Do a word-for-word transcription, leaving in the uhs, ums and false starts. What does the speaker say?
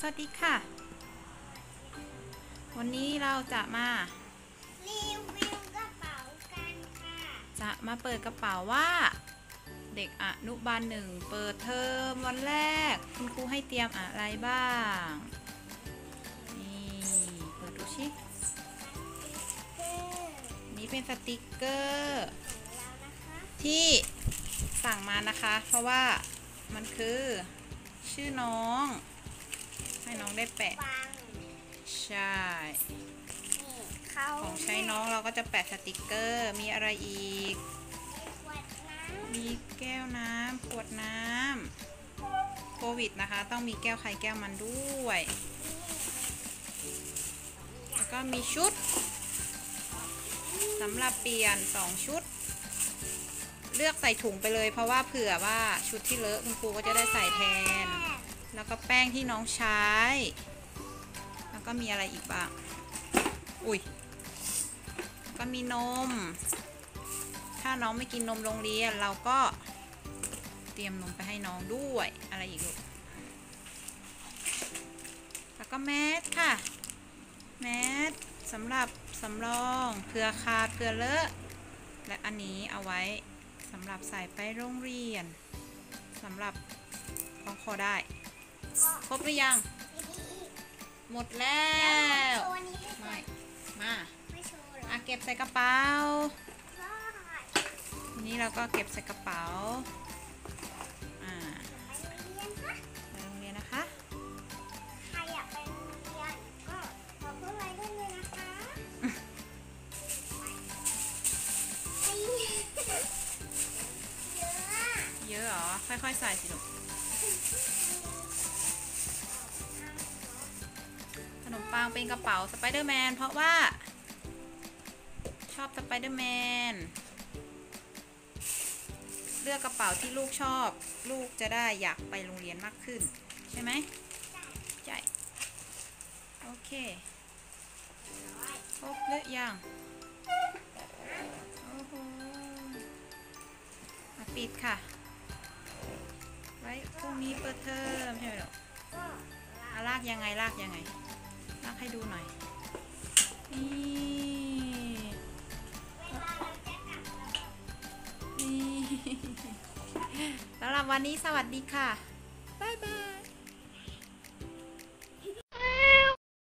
วัสดีค่ะวันนี้เราจะมารีวิวกระเป๋ากันค่ะจะมาเปิดกระเป๋าว่าเด็กอนุบาลหนึ่งเปิดเทอมวันแรกคุณครูให้เตรียมอะไรบ้างนี่เปิดดูชินี่เป็นสติกเกอร์ที่สั่งมานะคะเพราะว่ามันคือชื่อน้องให้น้องได้แปะใช่ของใช้น้องเราก็จะแปะสติกเกอร์มีอะไรอีกมีแก้วน้ำขวดน้ำโควิดนะคะต้องมีแก้วใครแก้วมันด้วยแล้วก็มีชุดสำหรับเปลี่ยนสองชุดเลือกใส่ถุงไปเลยเพราะว่าเผื่อว่าชุดที่เลอะคุณครูก็จะได้ใส่แทนแล้วก็แป้งที่น้องใช้แล้วก็มีอะไรอีกบ้างอุ้ยก็มีนมถ้าน้องไม่กินนมโรงเรียนเราก็เตรียมนมไปให้น้องด้วยอะไรอีกลูกแล้วก็แมสค่ะแมสสำหรับสำรองเผื่อขาดเผื่อเลอะและอันนี้เอาไว้สำหรับใส่ไปโรงเรียนสำหรับคล้องคอได้ครบหรือยังหมดแล้วไม่มาอ่ะเก็บใส่กระเป๋าทีนี้เราก็เก็บใส่กระเป๋าอ่าไปโรงเรียนนะคะใครอยากไปโรงเรียนก็ขอพูดไว้ด้วยเลยนะคะเยอะเหรอค่อยๆใส่สิลูกขนมปังเป็นกระเป๋าสไปเดอร์แมนเพราะว่าชอบสไปเดอร์แมนเลือกกระเป๋าที่ลูกชอบลูกจะได้อยากไปโรงเรียนมากขึ้นใช่ไหมใช่โอเคครบหรือยังโอ้โหมาปิดค่ะไว้พรุ่งนี้เปิดเทอมใช่ไหมลูกอ่ะลากยังไงลากยังไงลากให้ดูหน่อยนี่นี่สำหรับวันนี้สวัสดีค่ะ